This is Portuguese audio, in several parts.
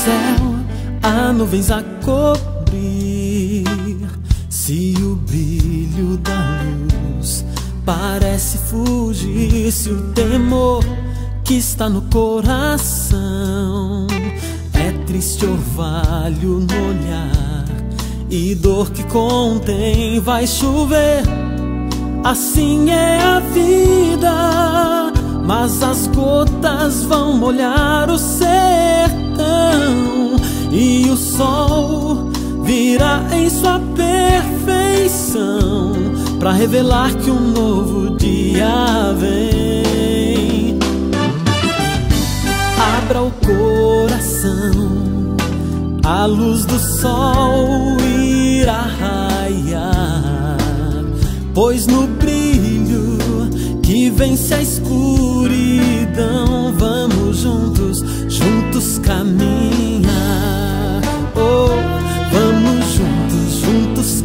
céu há nuvens a cobrir. Se o brilho da luz parece fugir, se o temor que está no coração é triste orvalho no olhar e dor que contém, vai chover. Assim é a vida, mas as gotas vão molhar o sertão e o sol virá em sua perfeição para revelar que um novo dia vem. Abra o coração, a luz do sol irá raiar, pois no brilho que vence a escuridão vamos juntos caminhar. Oh, vamos juntos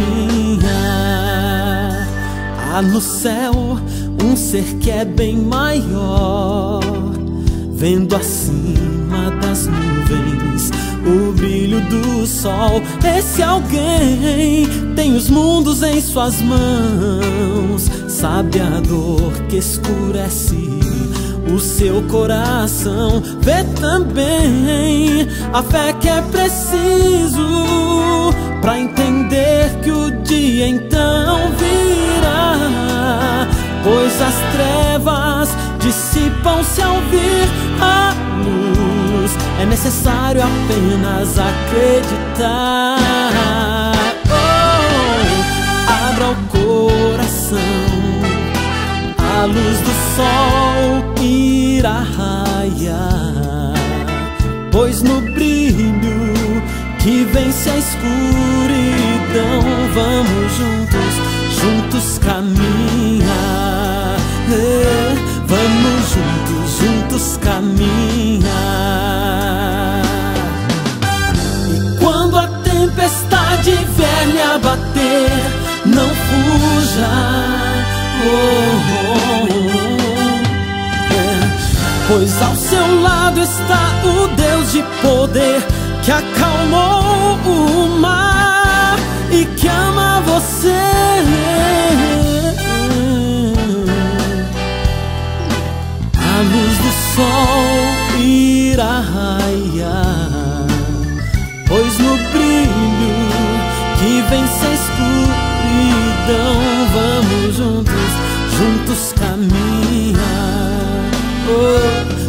caminhar. Há no céu um ser que é bem maior, vendo acima das nuvens o brilho do sol. Esse alguém tem os mundos em suas mãos, sabe a dor que escurece o seu coração, vê também a fé que é preciso pra entender que o dia então virá, pois as trevas dissipam-se ao vir a luz. É necessário apenas acreditar. Oh, abra o coração, a luz do sol irá raiar, pois no brilho que vence a escuridão vamos juntos caminhar. Vamos juntos caminhar. E quando a tempestade vier lhe abater, não fuja. Pois ao seu lado está o Deus de poder, que acalmou o mar e que ama você. A luz do sol irá raiar, pois no brilho que vence a escuridão vamos juntos caminhar. Oh,